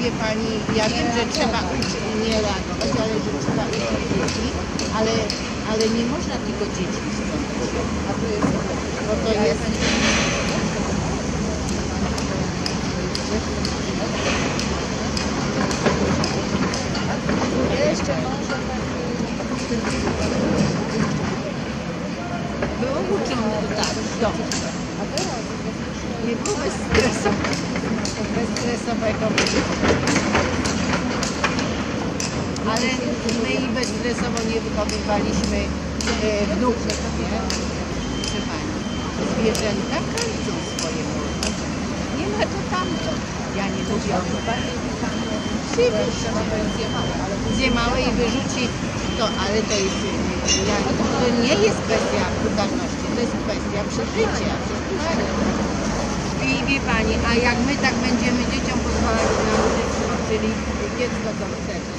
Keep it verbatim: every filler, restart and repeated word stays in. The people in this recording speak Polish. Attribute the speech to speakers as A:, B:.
A: wie pani, ja wiem, że trzeba uczyć, nie reagować, ale że trzeba uczyć dzieci, ale, ale nie można tylko dzieci sprzątać. A tu jest, bo to jest... Jeszcze może było uczone tak, dobrze. Nie było bezstresowego, bezstresowego ale my i bezstresowo nie wychowywaliśmy e, wnuków, nie? Proszę pani, zwierzęta każdą swoje może. Nie ma to tamto. Ja nie lubię obywać. Zje małe i wyrzuci to, ale to jest, ja, to nie jest kwestia brutalności, to jest kwestia przeżycia. I wie pani, a jak my tak będziemy dzieciom pozwalać na użyć, czyli dziecko to chce.